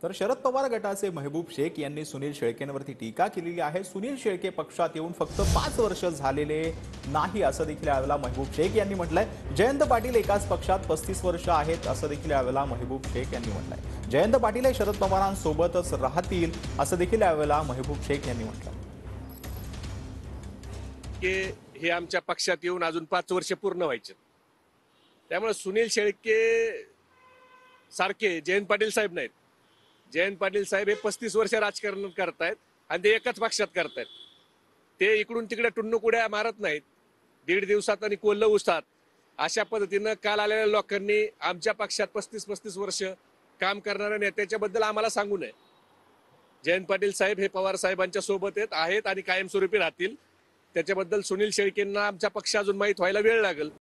तर शरद पवार गटाचे महबूब शेख यांनी सुनील शेळकेंवरती टीका केलेली आहे। सुनील शेळके पक्षात येऊन फक्त 5 वर्ष झालेले नाही असं देखील यावेळेला महबूब शेख यांनी म्हटलंय। जयंत पाटील एकाच पक्षात 35 वर्ष आहेत असं देखील यावेळेला महबूब शेख यांनी म्हटलंय। जयंत पाटील हे शरद पवारांसोबतच राहतील असं देखील यावेळेला महबूब शेख यांनी म्हटलंय। की हे आमच्या पक्षात येऊन अजून 5 वर्ष पूर्ण व्हायचे, त्यामुळे सुनील शेळके सारखे जयंत पाटील साहेब नाहीत। जयंत पाटील साहेब हे 35 वर्ष राजकारण करतायत आणि ते एकाच पक्षात करतायत। ते इकडून तिकडे टुन्नुकुड्या मारत नाहीत, 1.5 दिवसात आणि कोल्ह उसात अशा पद्धतीनं काल आलेल्या लोकांनी आमच्या पक्षात 35 वर्ष काम करणाऱ्या नेत्याच्या बद्दल आम्हाला सांगू नये। जयंत पाटील साहेब हे पवार साहेबांच्या सोबत आहेत आणि कायमस्वरूपी राहतील। त्याच्याबद्दल सुनील शेळकेंना आमच्या पक्ष अजून माहीत व्हायला वेळ लागेल।